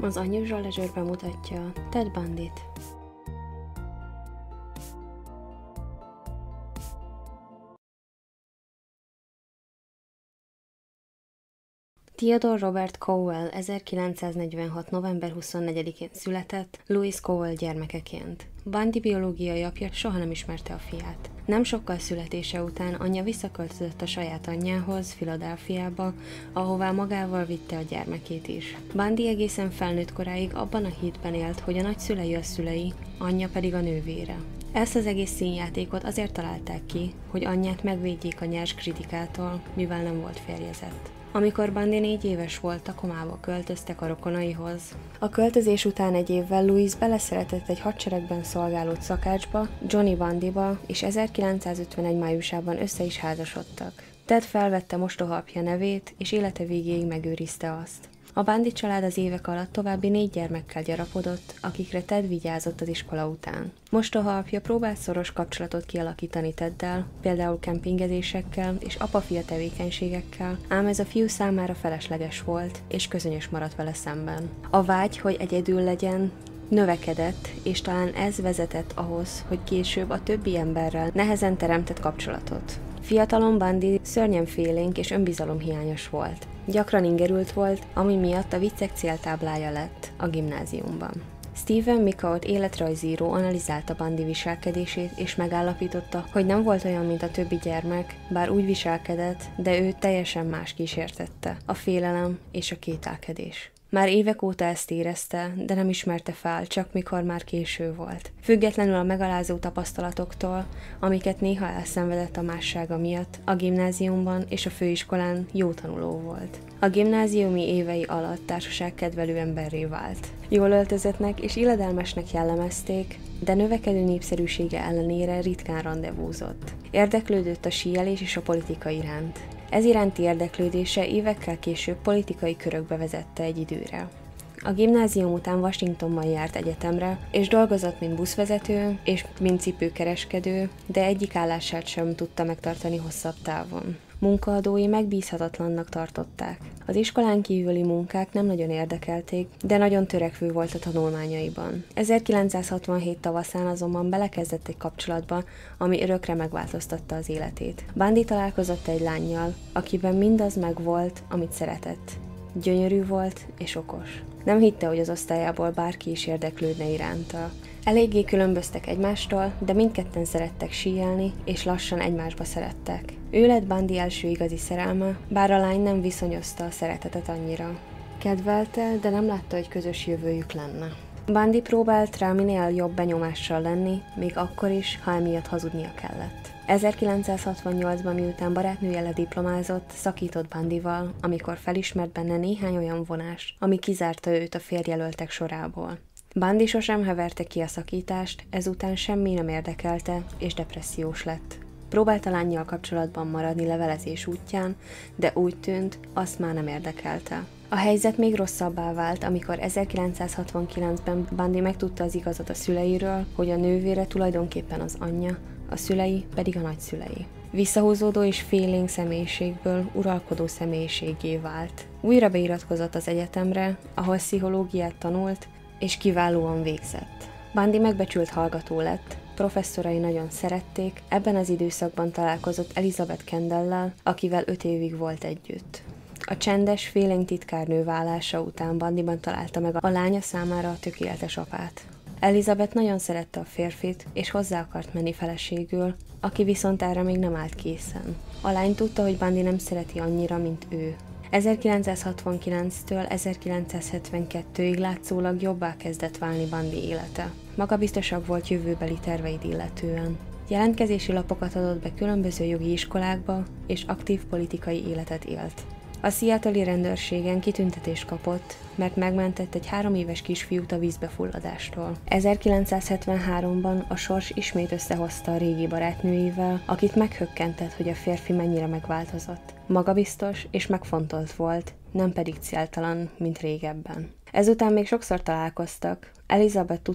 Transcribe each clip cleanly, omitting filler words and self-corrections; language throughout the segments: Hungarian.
Az Unusual Leisure bemutatja Ted Bundyt. Theodore Robert Cowell 1946. november 24-én született, Louis Cowell gyermekeként. Bundy biológiai apja soha nem ismerte a fiát. Nem sokkal születése után anyja visszaköltözött a saját anyjához, Philadelphiába, ahová magával vitte a gyermekét is. Bundy egészen felnőtt koráig abban a hitben élt, hogy a nagyszülei a szülei, anyja pedig a nővére. Ezt az egész színjátékot azért találták ki, hogy anyját megvédjék a nyers kritikától, mivel nem volt férjezett. Amikor Bundy 4 éves volt, Tacomába költöztek a rokonaihoz. A költözés után egy évvel Louis beleszeretett egy hadseregben szolgáló szakácsba, Johnny Bundyba, és 1951. májusában össze is házasodtak. Ted felvette mostoha apja nevét, és élete végéig megőrizte azt. A Bundy család az évek alatt további 4 gyermekkel gyarapodott, akikre Ted vigyázott az iskola után. Mostoha apja próbált szoros kapcsolatot kialakítani Teddel, például kempingezésekkel és apa-fia tevékenységekkel, ám ez a fiú számára felesleges volt, és közönyös maradt vele szemben. A vágy, hogy egyedül legyen, növekedett, és talán ez vezetett ahhoz, hogy később a többi emberrel nehezen teremtett kapcsolatot. Fiatalon Bundy szörnyen félénk és önbizalomhiányos volt. Gyakran ingerült volt, ami miatt a viccek céltáblája lett a gimnáziumban. Stephen McCourt életrajzíró analizálta Bundy viselkedését, és megállapította, hogy nem volt olyan, mint a többi gyermek, bár úgy viselkedett, de ő teljesen más kísértette, a félelem és a kételkedés. Már évek óta ezt érezte, de nem ismerte fel, csak mikor már késő volt. Függetlenül a megalázó tapasztalatoktól, amiket néha elszenvedett a mássága miatt, a gimnáziumban és a főiskolán jó tanuló volt. A gimnáziumi évei alatt társaságkedvelő emberré vált. Jól öltözettnek és illedelmesnek jellemezték, de növekedő népszerűsége ellenére ritkán randevúzott. Érdeklődött a síelés és a politika iránt. Ez iránti érdeklődése évekkel később politikai körökbe vezette egy időre. A gimnázium után Washingtonban járt egyetemre, és dolgozott mint buszvezető és mint cipőkereskedő, de egyik állását sem tudta megtartani hosszabb távon. Munkaadói megbízhatatlannak tartották. Az iskolán kívüli munkák nem nagyon érdekelték, de nagyon törekvő volt a tanulmányaiban. 1967 tavaszán azonban belekezdett egy kapcsolatba, ami örökre megváltoztatta az életét. Bundy találkozott egy lánnyal, akiben mindaz megvolt, amit szeretett. Gyönyörű volt és okos. Nem hitte, hogy az osztályából bárki is érdeklődne iránta. Eléggé különböztek egymástól, de mindketten szerettek síelni, és lassan egymásba szerettek. Ő lett Bundy első igazi szerelme, bár a lány nem viszonyozta a szeretetet annyira. Kedvelte, de nem látta, hogy közös jövőjük lenne. Bundy próbált rá minél jobb benyomással lenni, még akkor is, ha emiatt hazudnia kellett. 1968-ban, miután barátnője lediplomázott, szakított Bundyval, amikor felismert benne néhány olyan vonás, ami kizárta őt a férjjelöltek sorából. Bundy sosem heverte ki a szakítást, ezután semmi nem érdekelte, és depressziós lett. Próbált a lánnyal kapcsolatban maradni levelezés útján, de úgy tűnt, azt már nem érdekelte. A helyzet még rosszabbá vált, amikor 1969-ben Bundy megtudta az igazat a szüleiről, hogy a nővére tulajdonképpen az anyja, a szülei pedig a nagyszülei. Visszahúzódó és félénk személyiségből uralkodó személyiséggé vált. Újra beiratkozott az egyetemre, ahol pszichológiát tanult, és kiválóan végzett. Bundy megbecsült hallgató lett, professzorai nagyon szerették, ebben az időszakban találkozott Elizabeth Kendall-lel, akivel 5 évig volt együtt. A csendes, félénk titkárnő válása után Bundyban találta meg a lánya számára a tökéletes apát. Elizabeth nagyon szerette a férfit, és hozzá akart menni feleségül, aki viszont erre még nem állt készen. A lány tudta, hogy Bundy nem szereti annyira, mint ő. 1969-től 1972-ig látszólag jobbá kezdett válni Bundy élete. Magabiztosabb volt jövőbeli terveid illetően. Jelentkezési lapokat adott be különböző jogi iskolákba, és aktív politikai életet élt. A Seattle-i rendőrségen kitüntetést kapott, mert megmentett egy 3 éves kisfiút a vízbefulladástól. 1973-ban a sors ismét összehozta a régi barátnőivel, akit meghökkentett, hogy a férfi mennyire megváltozott. Magabiztos és megfontolt volt, nem pedig céltalan, mint régebben. Ezek után még sokszor találkoztak Elizabeth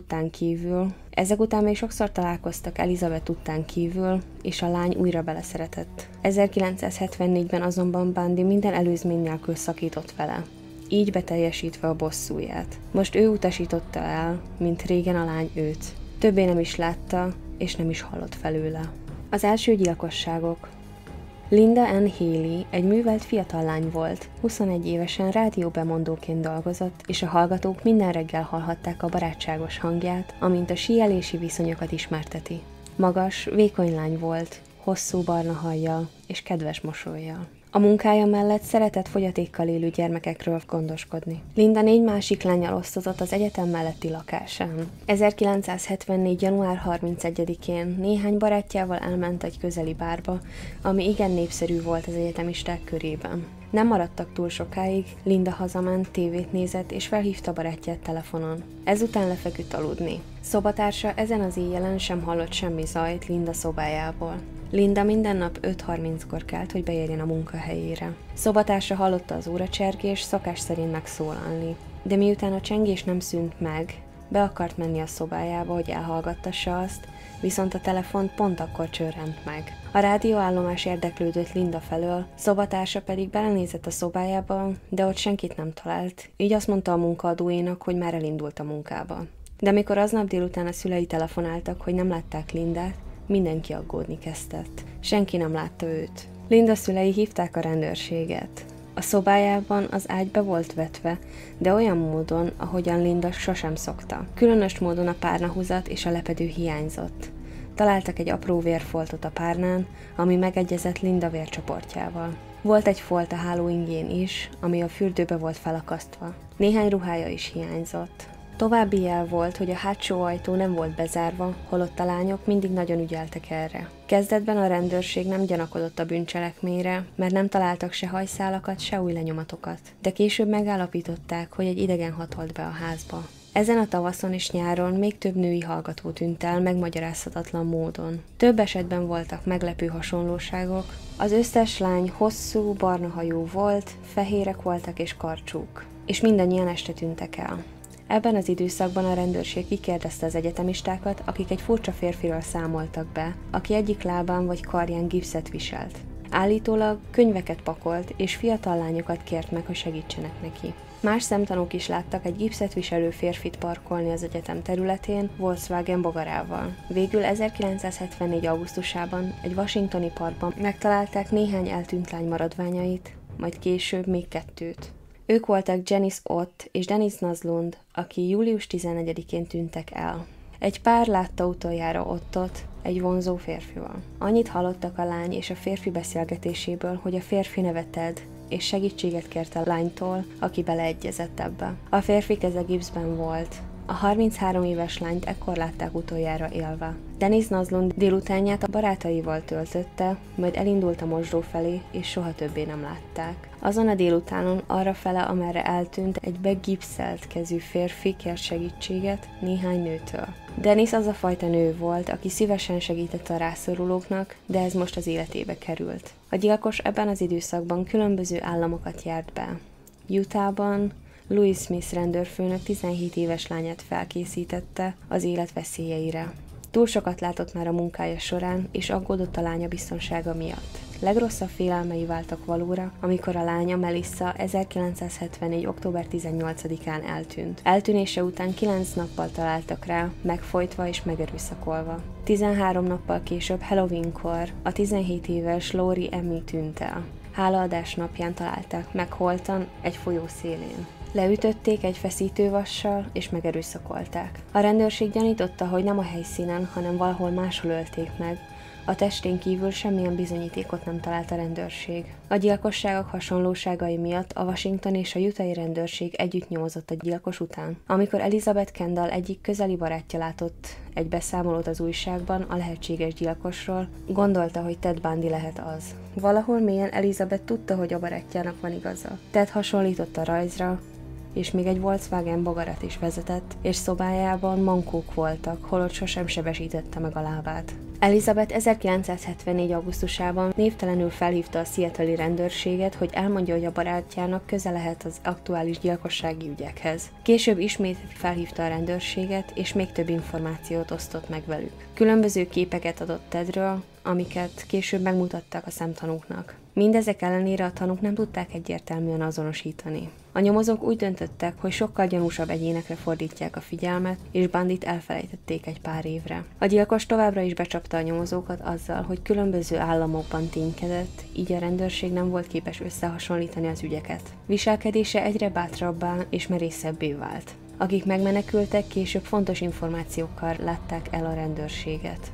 után kívül, és a lány újra beleszeretett. 1974-ben azonban Bundy minden előzmény nélkül szakított vele. így beteljesítve a bosszúját. Most ő utasította el, mint régen a lány őt. Többé nem is látta, és nem is hallott felőle. Az első gyilkosságok. Linda Ann Healy egy művelt fiatal lány volt, 21 évesen rádióbemondóként dolgozott, és a hallgatók minden reggel hallhatták a barátságos hangját, amint a síelési viszonyokat ismerteti. Magas, vékony lány volt, hosszú barna hajjal és kedves mosollyal. A munkája mellett szeretett fogyatékkal élő gyermekekről gondoskodni. Linda 4 másik lánnyal osztozott az egyetem melletti lakásán. 1974. január 31-én néhány barátjával elment egy közeli bárba, ami igen népszerű volt az egyetemisták körében. Nem maradtak túl sokáig, Linda hazament, tévét nézett és felhívta barátját telefonon. Ezután lefeküdt aludni. Szobatársa ezen az éjjelen sem hallott semmi zajt Linda szobájából. Linda minden nap 5:30-kor kelt, hogy beérjen a munkahelyére. Szobatársa hallotta az óracsergést, szokás szerint megszólalni. De miután a csengés nem szűnt meg, be akart menni a szobájába, hogy elhallgattassa azt, viszont a telefon pont akkor csörrent meg. A rádióállomás érdeklődött Linda felől, szobatársa pedig belenézett a szobájába, de ott senkit nem talált, így azt mondta a munkaadóénak, hogy már elindult a munkába. De amikor aznap délután a szülei telefonáltak, hogy nem látták Lindát, mindenki aggódni kezdett. Senki nem látta őt. Linda szülei hívták a rendőrséget. A szobájában az ágy be volt vetve, de olyan módon, ahogyan Linda sosem szokta. Különös módon a párnahúzat és a lepedő hiányzott. Találtak egy apró vérfoltot a párnán, ami megegyezett Linda vércsoportjával. Volt egy folt a hálóingén is, ami a fürdőbe volt felakasztva. Néhány ruhája is hiányzott. További jel volt, hogy a hátsó ajtó nem volt bezárva, holott a lányok mindig nagyon ügyeltek erre. Kezdetben a rendőrség nem gyanakodott a bűncselekményre, mert nem találtak se hajszálakat, se új lenyomatokat. De később megállapították, hogy egy idegen hatolt be a házba. Ezen a tavaszon és nyáron még több női hallgató tűnt el megmagyarázhatatlan módon. Több esetben voltak meglepő hasonlóságok. Az összes lány hosszú, barna hajú volt, fehérek voltak és karcsúk. És mindannyian este tűntek el. Ebben az időszakban a rendőrség kikérdezte az egyetemistákat, akik egy furcsa férfiről számoltak be, aki egyik lábán vagy karján gipszet viselt. Állítólag könyveket pakolt, és fiatal lányokat kért meg, hogy segítsenek neki. Más szemtanúk is láttak egy gipszet viselő férfit parkolni az egyetem területén Volkswagen bogarával. Végül 1974. augusztusában egy washingtoni parkban megtalálták néhány eltűnt lány maradványait, majd később még 2. Ők voltak Janice Ott és Dennis Naslund, aki július 14-én tűntek el. Egy pár látta utoljára Ottot egy vonzó férfival. Annyit hallottak a lány és a férfi beszélgetéséből, hogy a férfi neve Ted, és segítséget kért a lánytól, aki beleegyezett ebbe. A férfi keze gipszben volt. A 33 éves lányt ekkor látták utoljára élve. Dennis Naslund délutánját a barátaival töltötte, majd elindult a mosdó felé, és soha többé nem látták. Azon a délutánon arrafele, amerre eltűnt, egy begipszelt kezű férfi kért segítséget néhány nőtől. Dennis az a fajta nő volt, aki szívesen segített a rászorulóknak, de ez most az életébe került. A gyilkos ebben az időszakban különböző államokat járt be. Utahban Louis Smith rendőrfőnök 17 éves lányát felkészítette az élet veszélyeire. Túl sokat látott már a munkája során, és aggódott a lánya biztonsága miatt. Legrosszabb félelmei váltak valóra, amikor a lánya Melissa 1974. október 18-án eltűnt. Eltűnése után 9 nappal találtak rá, megfojtva és megerőszakolva. 13 nappal később Halloweenkor a 17 éves Lori Emmy tűnt el. Hálaadás napján találták meg holtan egy folyó szélén. Leütötték egy feszítővassal, és megerőszakolták. A rendőrség gyanította, hogy nem a helyszínen, hanem valahol máshol ölték meg. A testén kívül semmilyen bizonyítékot nem talált a rendőrség. A gyilkosságok hasonlóságai miatt a Washington és a Utahi rendőrség együtt nyomozott a gyilkos után. Amikor Elizabeth Kendall egyik közeli barátja látott egy beszámolót az újságban a lehetséges gyilkosról, gondolta, hogy Ted Bundy lehet az. Valahol mélyen Elizabeth tudta, hogy a barátjának van igaza. Ted hasonlított a rajzra, és még egy Volkswagen bogarat is vezetett, és szobájában mankók voltak, holott sosem sebesítette meg a lábát. Elizabeth 1974. augusztusában névtelenül felhívta a Seattle-i rendőrséget, hogy elmondja, hogy a barátjának köze lehet az aktuális gyilkossági ügyekhez. Később ismét felhívta a rendőrséget, és még több információt osztott meg velük. Különböző képeket adott Tedről, amiket később megmutattak a szemtanúknak. Mindezek ellenére a tanúk nem tudták egyértelműen azonosítani. A nyomozók úgy döntöttek, hogy sokkal gyanúsabb egyénekre fordítják a figyelmet, és Bundit elfelejtették egy pár évre. A gyilkos továbbra is becsapta a nyomozókat azzal, hogy különböző államokban ténykedett, így a rendőrség nem volt képes összehasonlítani az ügyeket. Viselkedése egyre bátrabbá és merészebbé vált. Akik megmenekültek, később fontos információkkal látták el a rendőrséget.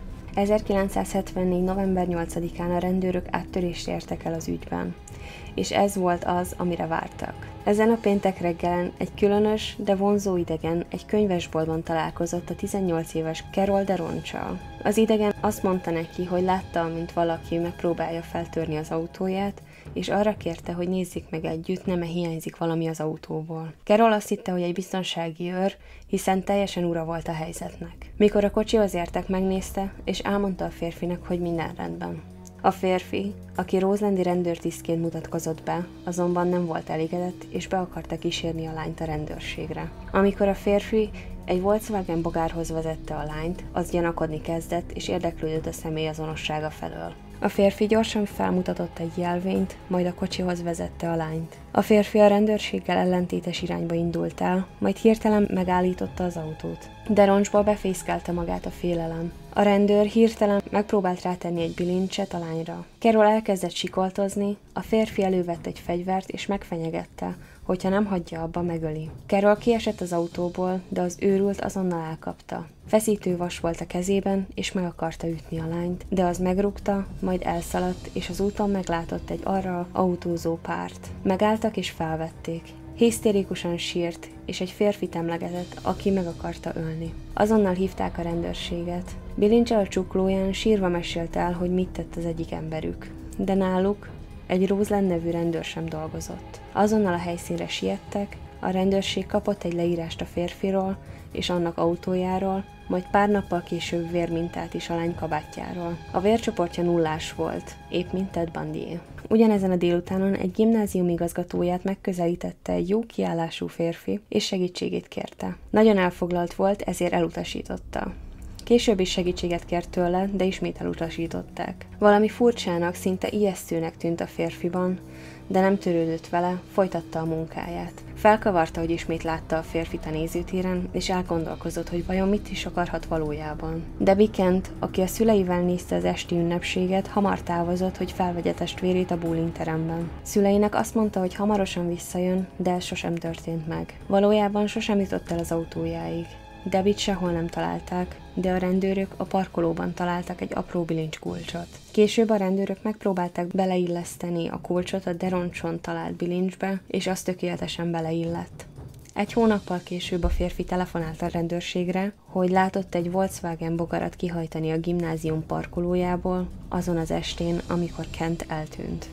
1974. november 8-án a rendőrök áttörést értek el az ügyben, és ez volt az, amire vártak. Ezen a péntek reggelen egy különös, de vonzó idegen egy könyvesboltban találkozott a 18 éves Carol DeRonchal. Az idegen azt mondta neki, hogy látta, mint valaki megpróbálja feltörni az autóját, és arra kérte, hogy nézzék meg együtt, nem-e hiányzik valami az autóból. Carol azt hitte, hogy egy biztonsági őr, hiszen teljesen ura volt a helyzetnek. Mikor a kocsihoz értek, megnézte, és elmondta a férfinak, hogy minden rendben. A férfi, aki Roselandi rendőrtisztként mutatkozott be, azonban nem volt elégedett, és be akarta kísérni a lányt a rendőrségre. Amikor a férfi egy Volkswagen bogárhoz vezette a lányt, az gyanakodni kezdett, és érdeklődött a személy azonossága felől. A férfi gyorsan felmutatott egy jelvényt, majd a kocsihoz vezette a lányt. A férfi a rendőrséggel ellentétes irányba indult el, majd hirtelen megállította az autót. DeRonchba befészkelte magát a félelem. A rendőr hirtelen megpróbált rátenni egy bilincset a lányra. Carol elkezdett sikoltozni, a férfi elővett egy fegyvert és megfenyegette, hogyha nem hagyja abba, megöli. Carol kiesett az autóból, de az őrült azonnal elkapta. Feszítővas volt a kezében, és meg akarta ütni a lányt, de az megrúgta, majd elszaladt, és az úton meglátott egy arra autózó párt. Megálltak és felvették. Hisztérikusan sírt, és egy férfit emlegetett, aki meg akarta ölni. Azonnal hívták a rendőrséget. Bilincsel a csuklóján sírva mesélte el, hogy mit tett az egyik emberük. De náluk egy Roseland nevű rendőr sem dolgozott. Azonnal a helyszínre siettek, a rendőrség kapott egy leírást a férfiról és annak autójáról, majd pár nappal később vérmintát is a lány kabátjáról. A vércsoportja nullás volt, épp mint Ted Bundyé. Ugyanezen a délutánon egy gimnázium igazgatóját megközelítette egy jó kiállású férfi, és segítségét kérte. Nagyon elfoglalt volt, ezért elutasította. Később is segítséget kért tőle, de ismét elutasították. Valami furcsának, szinte ijesztőnek tűnt a férfiban, de nem törődött vele, folytatta a munkáját. Felkavarta, hogy ismét látta a férfit a nézőtéren, és elgondolkozott, hogy vajon mit is akarhat valójában. Debbie Kent, aki a szüleivel nézte az esti ünnepséget, hamar távozott, hogy felvegye testvérét a bowlingteremben. Szüleinek azt mondta, hogy hamarosan visszajön, de ez sosem történt meg. Valójában sosem jutott el az autójáig. Debbie-t sehol nem találták, de a rendőrök a parkolóban találtak egy apró bilincskulcsot. Később a rendőrök megpróbálták beleilleszteni a kulcsot a DeRonchon talált bilincsbe, és az tökéletesen beleillett. Egy hónappal később a férfi telefonált a rendőrségre, hogy látott egy Volkswagen bogarat kihajtani a gimnázium parkolójából azon az estén, amikor Kent eltűnt.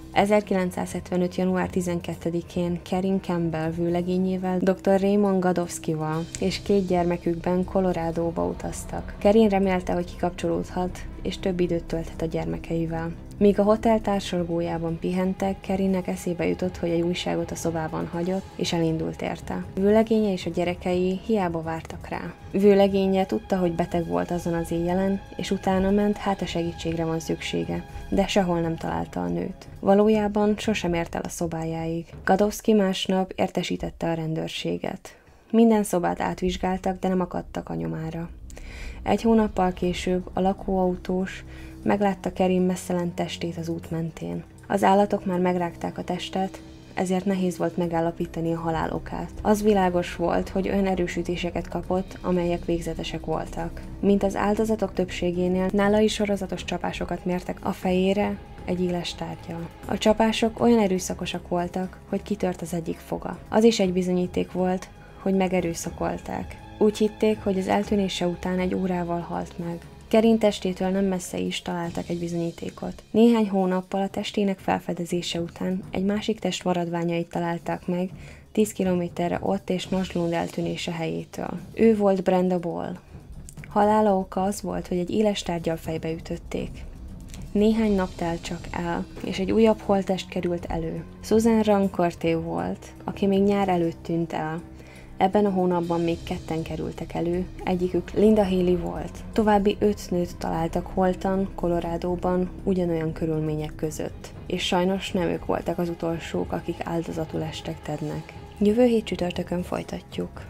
1975. január 12-én Karin Campbell vőlegényével, dr. Raymond Gadowskival és 2 gyermekükben Coloradóba utaztak. Karin remélte, hogy kikapcsolódhat, és több időt tölthet a gyermekeivel. Míg a hotel társalgójában pihentek, Karinnek eszébe jutott, hogy egy újságot a szobában hagyott, és elindult érte. Vőlegénye és a gyerekei hiába vártak rá. Vőlegénye tudta, hogy beteg volt azon az éjjelen, és utána ment, hát a segítségre van szüksége, de sehol nem találta a nőt. Valójában sosem ért el a szobájáig. Gadowski másnap értesítette a rendőrséget. Minden szobát átvizsgáltak, de nem akadtak a nyomára. Egy hónappal később a lakóautós meglátta Karin messzelent testét az út mentén. Az állatok már megrágták a testet, ezért nehéz volt megállapítani a halál okát. Az világos volt, hogy olyan erősítéseket kapott, amelyek végzetesek voltak. Mint az áldozatok többségénél, nála is sorozatos csapásokat mértek a fejére egy éles tárggyal. A csapások olyan erőszakosak voltak, hogy kitört az egyik foga. Az is egy bizonyíték volt, hogy megerőszakolták. Úgy hitték, hogy az eltűnése után egy órával halt meg. Karin testétől nem messze is találtak egy bizonyítékot. Néhány hónappal a testének felfedezése után egy másik test maradványait találták meg 10 kilométerre ott és Naslund eltűnése helyétől. Ő volt Brenda Ball. Halála oka az volt, hogy egy éles tárggyal fejbe ütötték. Néhány nap telt csak el, és egy újabb holttest került elő. Susan Rancourté volt, aki még nyár előtt tűnt el. Ebben a hónapban még 2 kerültek elő, egyikük Linda Haley volt. További 5 nőt találtak holtan, Coloradóban, ugyanolyan körülmények között. És sajnos nem ők voltak az utolsók, akik áldozatul estek Tednek. Jövő hét csütörtökön folytatjuk.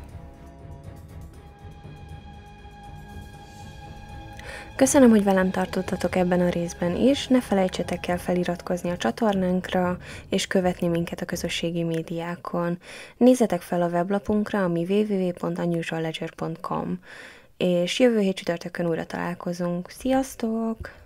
Köszönöm, hogy velem tartottatok ebben a részben is, ne felejtsetek el feliratkozni a csatornánkra, és követni minket a közösségi médiákon. Nézzetek fel a weblapunkra, ami www.unusualledger.com, és jövő hét csütörtökön újra találkozunk. Sziasztok!